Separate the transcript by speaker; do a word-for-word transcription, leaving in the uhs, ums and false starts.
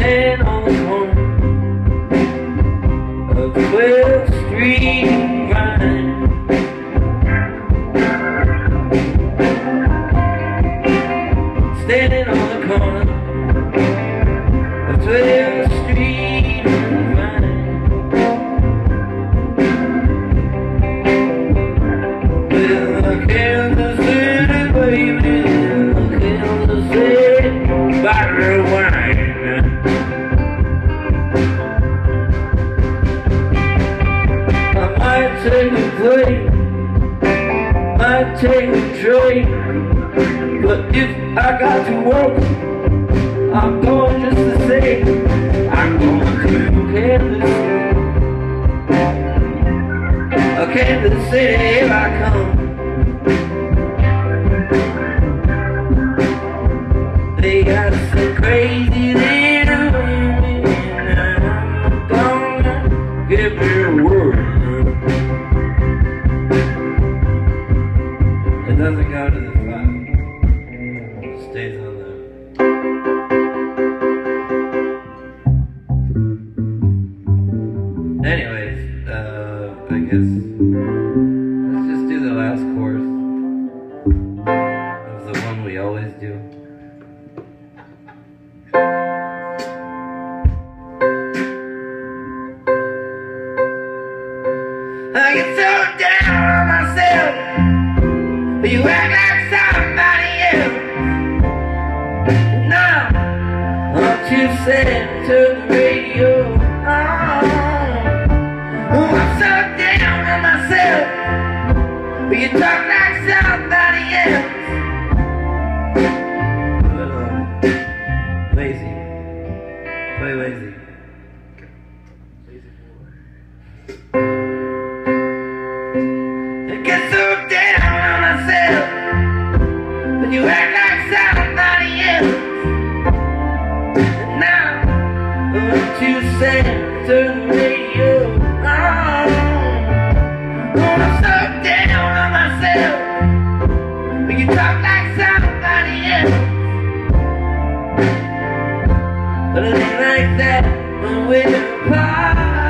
Speaker 1: Stand on the corner of twelfth Street and Vine. Standing on the corner of twelfth Street and Vine. Well, Kansas City, baby, Kansas City, bottle of wine. I might take a plate, might take a trade, but if I got to work, I'm going just the same. I'm going to Kansas City, oh, Kansas City, here I come. They got some crazy little women, and I'm gonna give her a word. It doesn't go to the five. It stays on the. Anyways, uh, I guess let's just do the last chorus of the one we always do. I get so down on myself, but you act like somebody else. Now I'm too sad to the radio. Oh, oh, I'm so down on myself, but you talk like somebody else. But, uh, lazy. Play lazy. Lazy boy. I get so down on myself, but you act like somebody else. And now I'm too sad to turn the radio on. Oh, I'm so down on myself, but you talk like somebody else. But it ain't like that when we're apart.